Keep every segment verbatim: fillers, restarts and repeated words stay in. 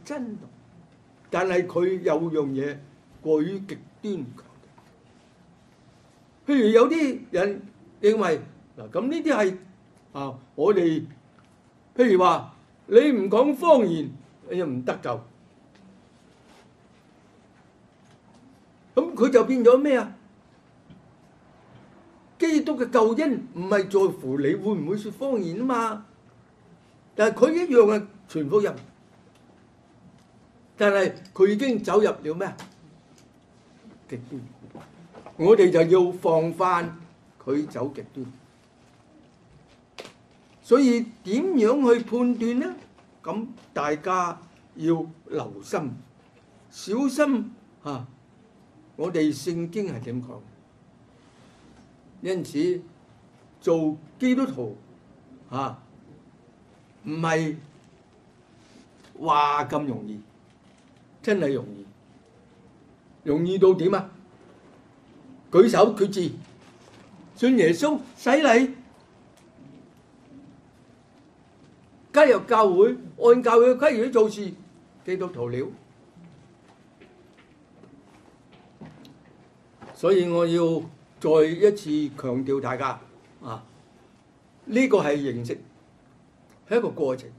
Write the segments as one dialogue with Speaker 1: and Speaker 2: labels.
Speaker 1: 真道，但係佢有樣嘢過於極端強調。譬如有啲人認為嗱，咁呢啲係啊，我哋譬如話你唔講方言，你就唔得救。咁佢就變咗咩啊？基督嘅救恩唔係在乎你會唔會説方言啊嘛，但係佢一樣係傳福音，但係佢已經走入了咩啊？極端，我哋就要防範佢走極端。所以點樣去判斷呢？咁大家要留心、小心啊！我哋聖經係點講？因此做基督徒啊，唔係話咁容易，真係容易，容易到點啊？舉手決志，信耶穌，洗禮，加入教會，按教會嘅規矩做事，基督徒了。所以我要再一次強調大家啊，呢個係認識，係一個過程。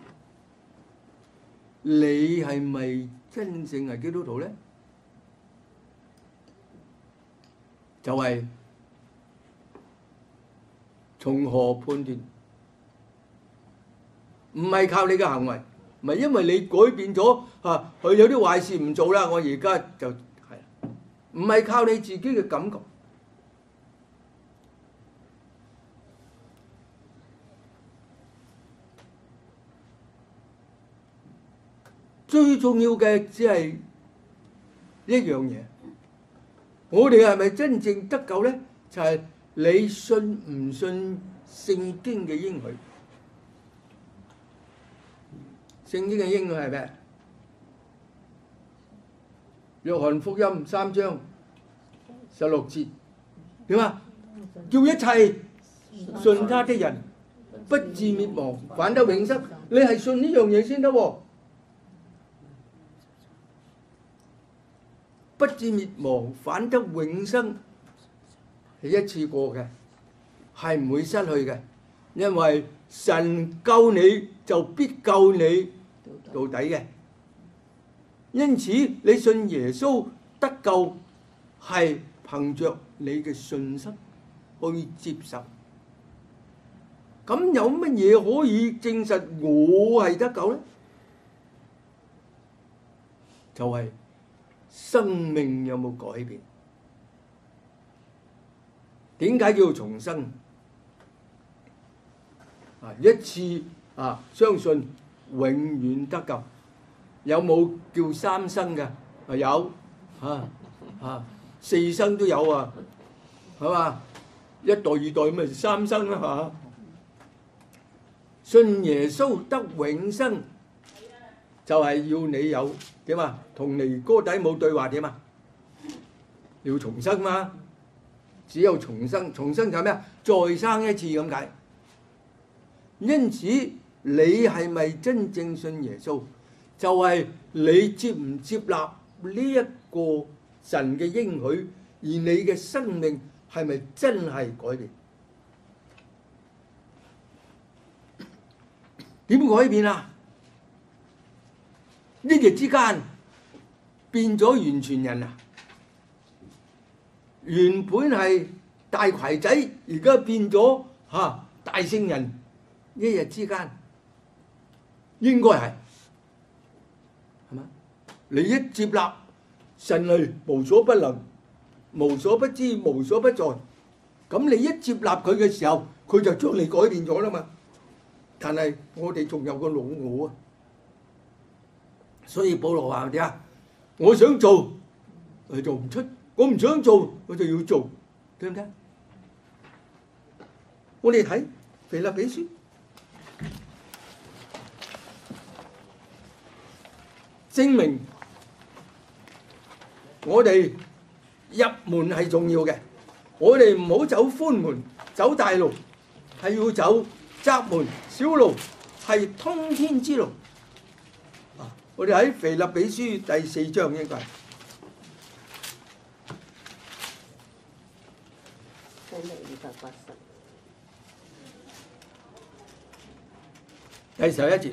Speaker 1: 你係咪真正係基督徒咧？就係從何判斷？唔係靠你嘅行為，唔係因為你改變咗啊，佢有啲壞事唔做啦，我而家就係唔係靠你自己嘅感覺。最重要嘅只係一樣嘢，我哋係咪真正得救咧？就係你信唔信聖經嘅應許？聖經嘅應許係咩？約翰福音三章十六節點啊？叫一切信他的人不至滅亡，反得永生。你係信呢樣嘢先得喎。不至滅亡，反得永生係一次過嘅，係唔會失去嘅，因為神救你就必救你到底嘅。因此你信耶穌得救係憑着你嘅信心去接受。咁有乜嘢可以證實我係得救咧？就係生命有冇改變？點解叫重生？啊，一次啊，相信永遠得救。有冇叫三生嘅？啊有，啊啊四生都有啊，係嘛？一代二代咪三生啦嚇。信耶穌得永生，就係要你有點啊？同尼哥底母對話點啊？要重生嘛？只有重生，重生就係咩啊？再生一次咁解。因此你係咪真正信耶穌？就係你接唔接納呢一個神嘅應許，而你嘅生命係咪真係改變？點改變啊？一日之間變咗完全人啊！原本係大葵仔，而家變咗嚇大聖人，一日之間應該係。你一接納神係無所不能、無所不知、無所不在，咁你一接納佢嘅時候，佢就將你改變咗啦嘛。但係我哋仲有個老我啊，所以保羅話點啊？我想做，佢做唔出；我唔想做，我就要做，對唔對？我哋睇腓立比書。證明我哋入門係重要嘅，我哋唔好走寬門，走大路，係要走窄門小路，係通天之路。啊， 我哋喺腓立比書第四章應該係。第十一節。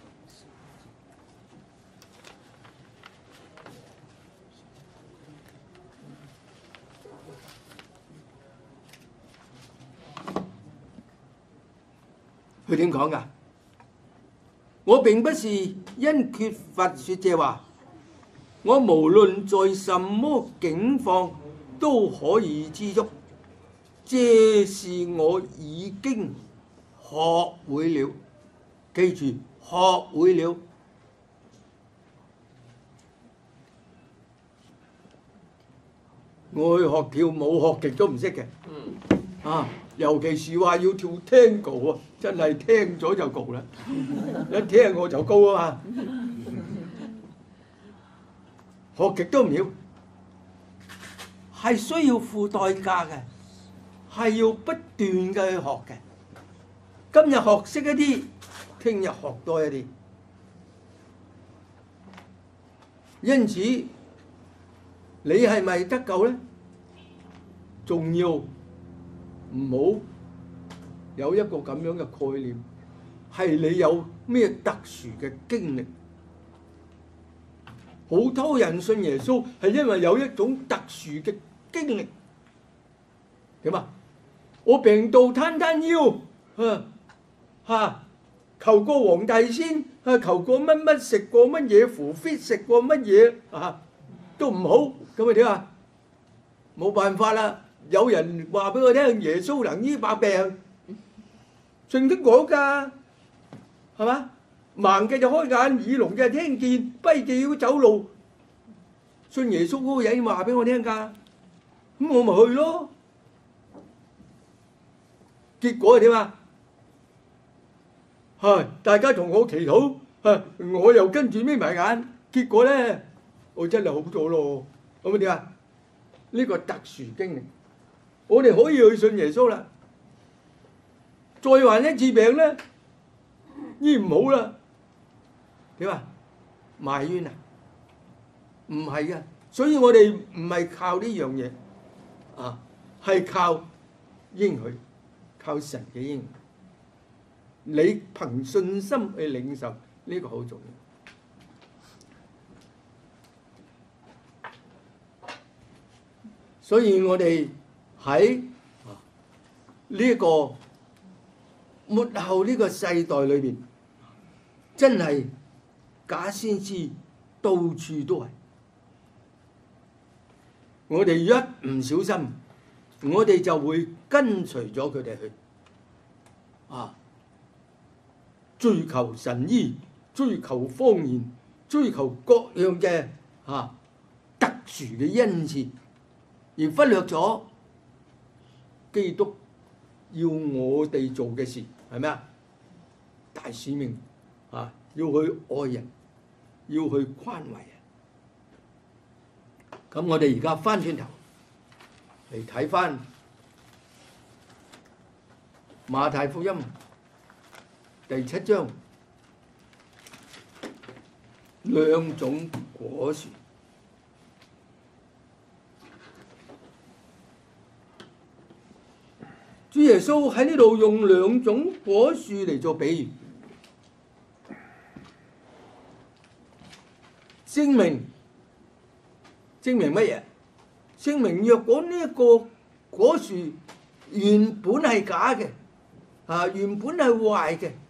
Speaker 1: 佢點講㗎？我並不是因缺乏説這話，我無論在什麼境況都可以知足，這是我已經學會了。記住，學會了。我去學跳舞，學極都唔識嘅。啊！尤其是話要跳 Tango 啊，真係聽咗就焗啦，一聽我就高啊嘛，學極都唔要，係需要付代價嘅，係要不斷嘅去學嘅。今日學識一啲，聽日學多一啲，因此你係咪得救咧？仲要唔好有一個咁樣嘅概念，係你有咩特殊嘅經歷。好多人信耶穌係因為有一種特殊嘅經歷。點啊？我病到攤攤腰，嚇、啊、求過黃大仙，啊求過乜乜，食過乜嘢扶 fit，食過乜嘢啊都唔好，咁咪點啊？冇辦法啦！有人話俾我聽，耶穌能醫百病，聖經講㗎，係嘛？盲嘅就開眼，耳聾嘅聽見，跛嘅要走路。信耶穌嗰個人話俾我聽㗎，咁我咪去咯。結果係點啊？係大家同我祈禱，係我又跟住眯埋眼，結果咧，我真係好咗咯。咁咪點啊？呢個特殊經歷。我哋可以去信耶穌啦，再患一次病咧，醫唔好啦，點啊？埋怨啊？唔係啊，所以我哋唔係靠呢樣嘢啊，係靠應許，靠神嘅應許。你憑信心去領受，呢個好重要。所以我哋喺呢個末後呢個世代裏邊，真係假先知到處都係。我哋一唔小心，我哋就會跟隨咗佢哋去啊，追求神醫，追求方言，追求各樣嘅啊特殊嘅恩賜，而忽略咗基督要我哋做嘅事係咩啊？大使命啊，要去愛人，要去關懷人。咁我哋而家翻轉頭嚟睇翻馬太福音第七章兩種果樹。主耶穌喺呢度用兩種果樹嚟做比喻，證明證明乜嘢？證明若果呢一個果樹原本係假嘅，啊原本係壞嘅，